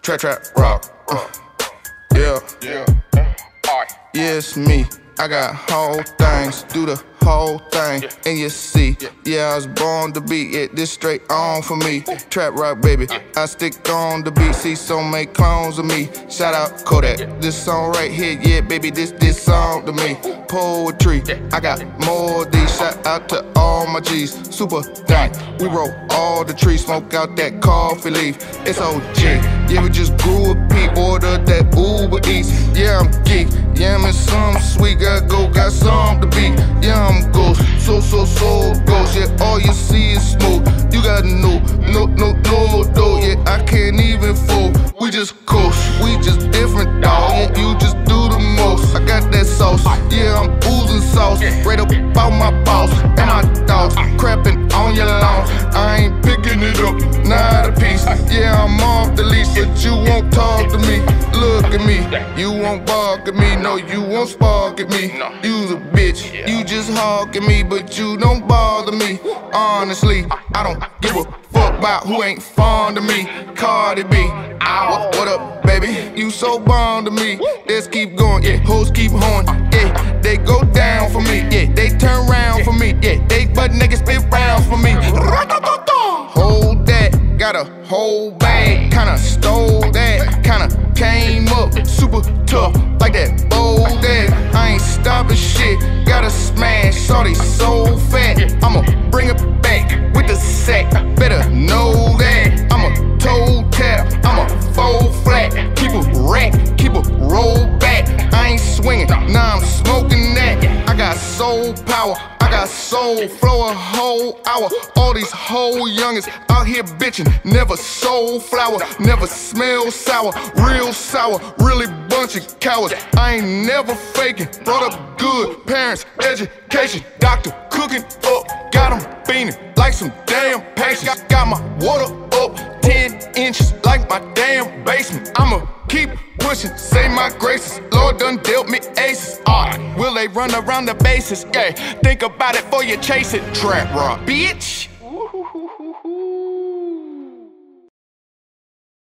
Trap rock. Yeah. Yeah, it's me. I got whole things, do the whole thing, and you see, yeah, I was born to beat it, this straight on for me. Trap rock, baby, I stick on the beat, see so many clones of me. Shout out Kodak, this song right here, yeah, baby, this song to me. Poetry, I got more of these, shout out to all my G's. Super dank, we roll all the trees, smoke out that coffee leaf. It's OG, yeah, we just grew a peep, ordered that Uber Eats. Yeah, I'm geek, yeah, I'm in some sweet, got some to beat. Yeah, I'm ghost, so ghost. Yeah, all you see is smoke. You got no, yeah, I can't even fool. We just coast, we just different, dawg. Yeah, you just do the most. I got that sauce, yeah, I'm oozing sauce. Right up out my boss and my dogs, crapping on your lawn. I ain't picking it up, not a piece. Yeah, I'm off the leash, but you won't talk to me. Look at me, you won't bark at me. No, you won't spark at me. You's a bitch, you just hawk at me, but you don't bother me. Honestly, I don't give a fuck about who ain't fond of me. Cardi B, what up, baby? You so bomb to me. Let's keep going, yeah, hoes keep hoeing, yeah. They go down for me, yeah, they turn round for me, yeah. They butt niggas spit rounds for me. Hold that, got a whole bag, kinda stole that, kinda came up super tough, like that bold ass. I ain't stopping shit, gotta smash, shorty so fat. I'ma bring it back with the sack, better know that. I'm a toe tap, I'm a fold flat, keep a rack, keep a roll back. I ain't swinging, nah, I'm smoking that. I got soul power, I got soul flow a whole hour. All these whole youngins out here bitching, never sold flour, never smell sour, real sour, really bunch of cowards. I ain't never faking, brought up good parents, education, doctor, cooking up, got them fiending like some damn patients. Got my water up 10 inches like my damn basement. I'ma keep pushing, say my graces. Lord done dealt me aces. Will they run around the bases? Yeah, think about it before you chase it. Trap rock, bitch.